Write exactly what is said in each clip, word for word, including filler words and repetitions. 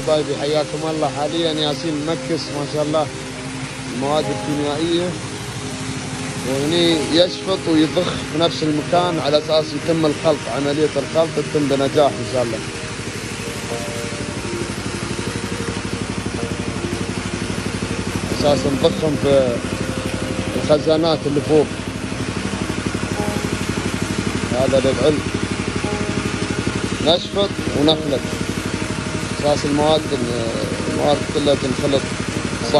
حبايبي حياكم الله. حاليا ياسين مكس ما شاء الله المواد الكيميائية، وهني يشفط ويضخ في نفس المكان على اساس يتم الخلط، عملية الخلط تتم بنجاح ان شاء الله. اساس نضخهم في الخزانات اللي فوق. هذا للعلم نشفط ونخلط اساس المواد المواد كلها تنخلط صح.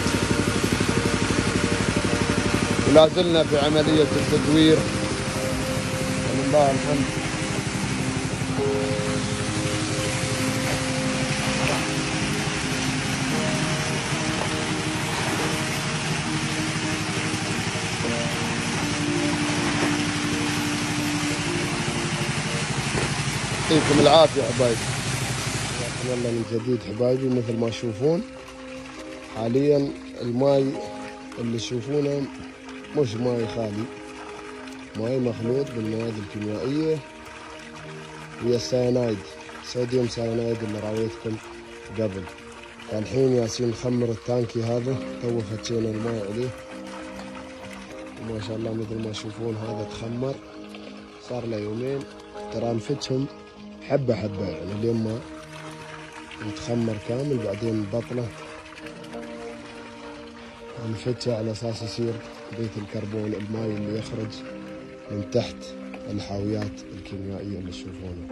ولا زلنا في عملية التدوير ولله الحمد. يعطيكم العافية حبايبي. حياكم الله من جديد حبايبي. مثل ما تشوفون حاليا الماي اللي تشوفونه مش ماي خالي، ماي مخلوط بالمواد الكيميائية ويا السيانايد، صوديوم سيانايد اللي راويتكم قبل. الحين ياسين نخمر التانكي هذا، تو فتشينا الماي عليه وما شاء الله مثل ما تشوفون هذا تخمر صار له يومين. ترى نفتشهم حبة حبة يعني لين ما نتخمر كامل، بعدين نبطله نفتشه على اساس يصير بيت الكربون، الماي اللي يخرج من تحت الحاويات الكيميائية اللي تشوفونها.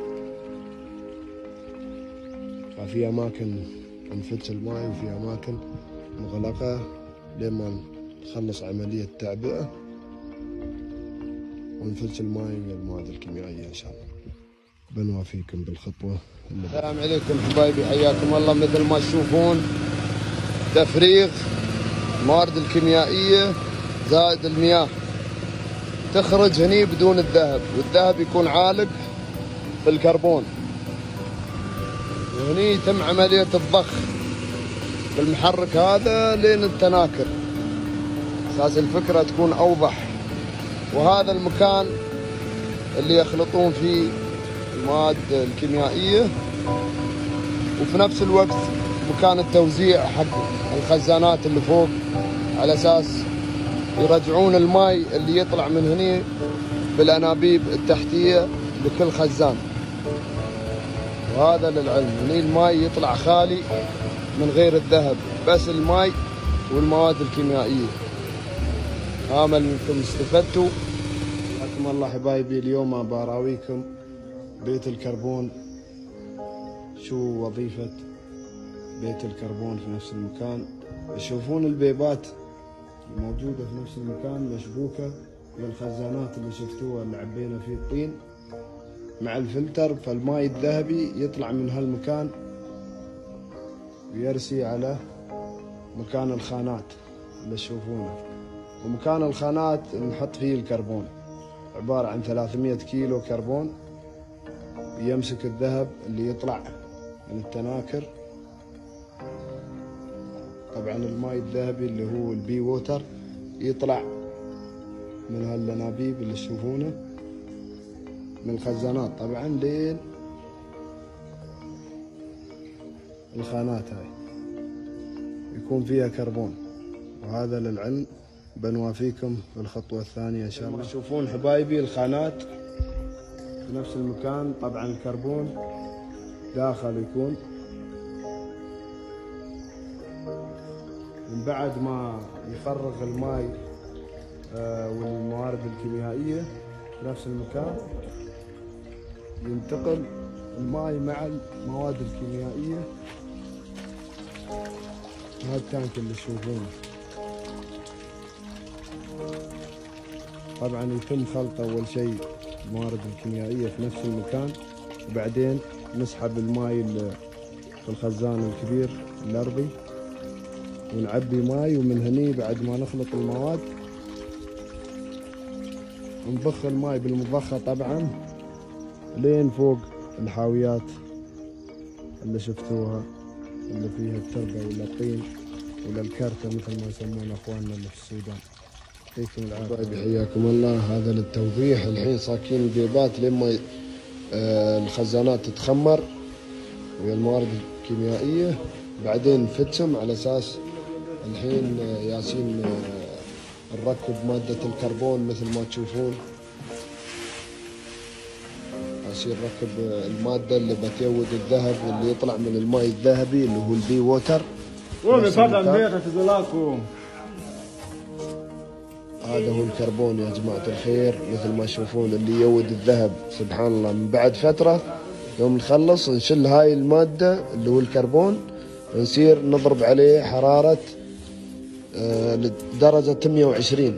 ففي اماكن نفتش الماي وفي اماكن مغلقة لين ما نخلص عملية تعبئة ونفتش الماي من المواد الكيميائية ان شاء الله. بنوافيكم بالخطوة. السلام عليكم حبايبي حياكم الله. مثل ما تشوفون تفريغ المواد الكيميائية زائد المياه تخرج هني بدون الذهب، والذهب يكون عالق في الكربون، وهني يتم عملية الضخ بالمحرك هذا لين التناكر اساس الفكرة تكون اوضح. وهذا المكان اللي يخلطون فيه المواد الكيميائية، وفي نفس الوقت مكان التوزيع حق الخزانات اللي فوق على اساس يرجعون الماي اللي يطلع من هني بالانابيب التحتية لكل خزان. وهذا للعلم هني الماي يطلع خالي من غير الذهب، بس الماي والمواد الكيميائية. آمل انكم استفدتوا. حياكم الله حبايبي. اليوم براويكم بيت الكربون، شو وظيفة بيت الكربون في نفس المكان. تشوفون البيبات الموجودة في نفس المكان مشبوكة بالخزانات اللي شفتوها اللي عبينا فيه الطين مع الفلتر، فالماء الذهبي يطلع من هالمكان ويرسي على مكان الخانات اللي تشوفونه. ومكان الخانات نحط فيه الكربون، عبارة عن ثلاثمية كيلو كربون يمسك الذهب اللي يطلع من التناكر. طبعا الماء الذهبي اللي هو البي ووتر يطلع من هالانابيب اللي تشوفونه من الخزانات طبعا لين الخانات هاي يكون فيها كربون. وهذا للعلم بنوافيكم في الخطوة الثانية ان شاء الله. تشوفون حبايبي الخانات في نفس المكان، طبعا الكربون داخل يكون. من بعد ما يفرغ الماء والموارد الكيميائية في نفس المكان ينتقل الماء مع المواد الكيميائية. هذا التانك اللي تشوفونه طبعا يتم خلط اول شيء الموارد الكيميائية في نفس المكان، وبعدين نسحب الماء في الخزان الكبير الارضي ونعبي ماي، ومن هني بعد ما نخلط المواد نضخ الماي بالمضخة طبعا لين فوق الحاويات اللي شفتوها اللي فيها التربة ولا الطين ولا الكرتة مثل ما يسمون اخواننا اللي في السودان. يعطيكم العافية حياكم الله. هذا للتوضيح. الحين صاكين البيبات لما الخزانات تتخمر ويا الموارد كيميائية، بعدين نفتهم على أساس الحين ياسين نركب مادة الكربون مثل ما تشوفون. ياسين نركب المادة اللي بتيود الذهب واللي يطلع من الماء الذهبي اللي هو البي ووتر. هذا هو الكربون يا جماعة الخير، مثل ما تشوفون اللي يود الذهب. سبحان الله، من بعد فترة يوم نخلص نشل هاي المادة اللي هو الكربون، ونصير نضرب عليه حرارة آه لدرجة مئة وعشرين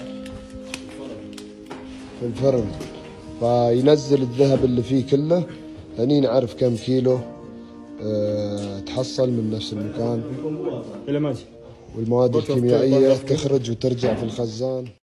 في الفرن، فينزل الذهب اللي فيه كله. هني نعرف كم كيلو آه تحصل من نفس المكان، والمواد الكيميائية تخرج وترجع في الخزان.